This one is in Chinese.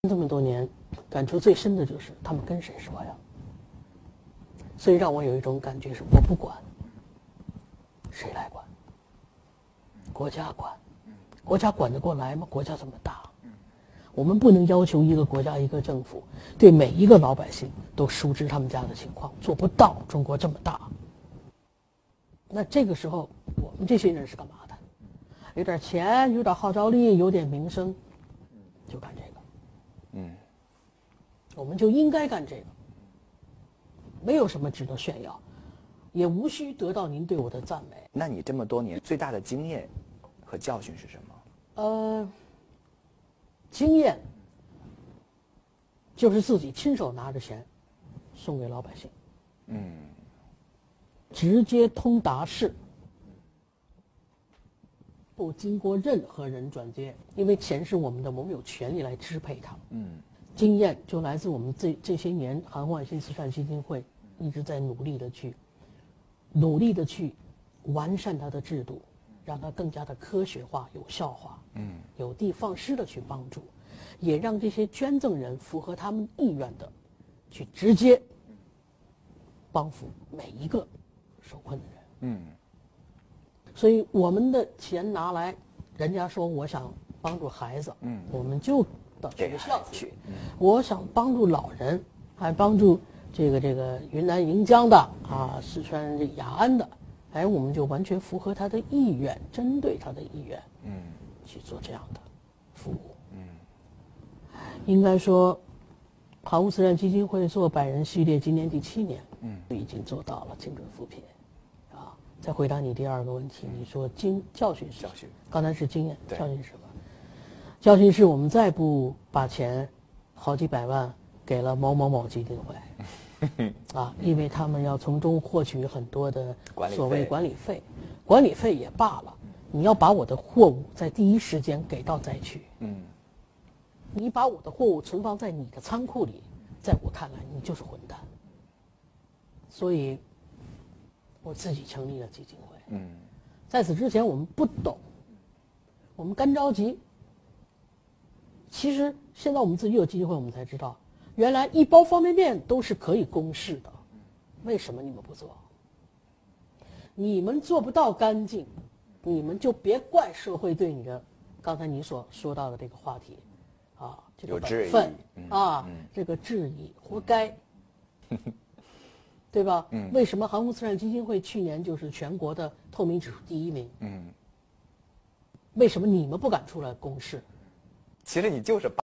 这么多年，感触最深的就是他们跟谁说呀？所以让我有一种感觉是，我不管，谁来管？国家管，国家管得过来吗？国家这么大，我们不能要求一个国家一个政府对每一个老百姓都熟知他们家的情况，做不到。中国这么大，那这个时候我们这些人是干嘛的？有点钱，有点号召力，有点名声，就干这个。我们就应该干这个，没有什么值得炫耀，也无需得到您对我的赞美。 那你这么多年最大的经验和教训是什么？ 经验就是自己亲手拿着钱送给老百姓，直接通达式，不经过任何人转接，因为钱是我们的，我们有权利来支配它。经验就来自我们这些年韩焕新慈善基金会一直在努力的去完善它的制度，让它更加的科学化、有效化，有的放矢的去帮助，也让这些捐赠人符合他们意愿的，去直接帮扶每一个受困的人。所以我们的钱拿来，人家说我想帮助孩子，我们就到学校去。我想帮助老人，还帮助这个云南盈江的啊，四川雅安的，我们就完全符合他的意愿，针对他的意愿，去做这样的服务。应该说，韩屋慈善基金会做百人系列，今年第7年，就已经做到了精准扶贫。再回答你第二个问题，你说教训是？刚才是经验，教训是什么？教训是我们再不把钱好几百万给了某某某基金会，因为他们要从中获取很多的所谓管理费，管理费也罢了，你要把我的货物在第一时间给到灾区，你把我的货物存放在你的仓库里，在我看来你就是混蛋。所以我自己成立了基金会。在此之前我们不懂，我们干着急。其实现在我们自己有基金会，我们才知道，原来1包方便面都是可以公示的，为什么你们不做？你们做不到干净，你们就别怪社会对你的，刚才你所说到的这个话题，这个本分这个质疑，活该，对吧？为什么韩屋慈善基金会去年就是全国的透明指数第1名？为什么你们不敢出来公示？ 其实你就是